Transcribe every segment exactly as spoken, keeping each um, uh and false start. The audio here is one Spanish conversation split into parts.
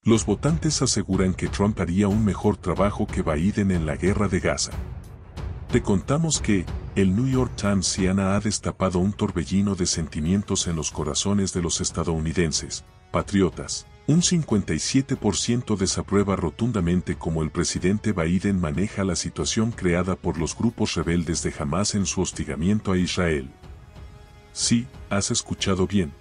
Los votantes aseguran que Trump haría un mejor trabajo que Biden en la guerra de Gaza. Te contamos que, el New York Times Siena ha destapado un torbellino de sentimientos en los corazones de los estadounidenses, patriotas. Un cincuenta y siete por ciento desaprueba rotundamente cómo el presidente Biden maneja la situación creada por los grupos rebeldes de Hamás en su hostigamiento a Israel. Sí, has escuchado bien.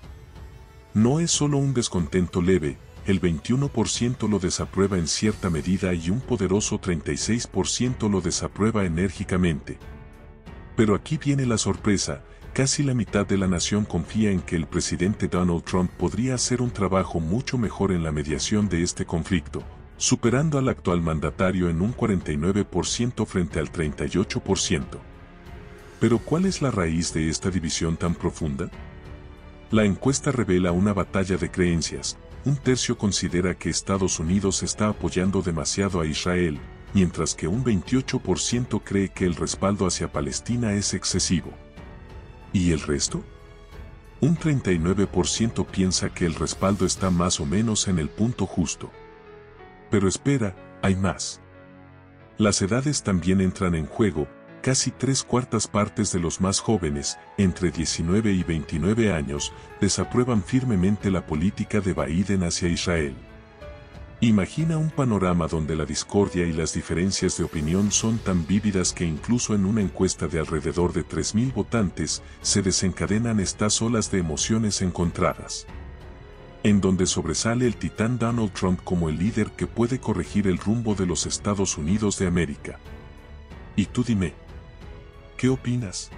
No es solo un descontento leve, el veintiuno por ciento lo desaprueba en cierta medida y un poderoso treinta y seis por ciento lo desaprueba enérgicamente. Pero aquí viene la sorpresa, casi la mitad de la nación confía en que el presidente Donald Trump podría hacer un trabajo mucho mejor en la mediación de este conflicto, superando al actual mandatario en un cuarenta y nueve por ciento frente al treinta y ocho por ciento. Pero ¿cuál es la raíz de esta división tan profunda? La encuesta revela una batalla de creencias. Un tercio considera que Estados Unidos está apoyando demasiado a Israel, mientras que un veintiocho por ciento cree que el respaldo hacia Palestina es excesivo. ¿Y el resto? Un treinta y nueve por ciento piensa que el respaldo está más o menos en el punto justo. Pero espera, hay más. Las edades también entran en juego. Casi tres cuartas partes de los más jóvenes, entre diecinueve y veintinueve años, desaprueban firmemente la política de Biden hacia Israel. Imagina un panorama donde la discordia y las diferencias de opinión son tan vívidas que incluso en una encuesta de alrededor de tres mil votantes se desencadenan estas olas de emociones encontradas. En donde sobresale el titán Donald Trump como el líder que puede corregir el rumbo de los Estados Unidos de América. Y tú dime, ¿qué opinas?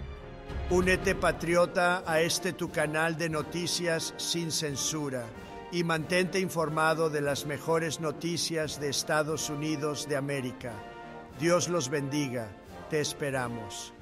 Únete, patriota, a este tu canal de noticias sin censura y mantente informado de las mejores noticias de Estados Unidos de América. Dios los bendiga. Te esperamos.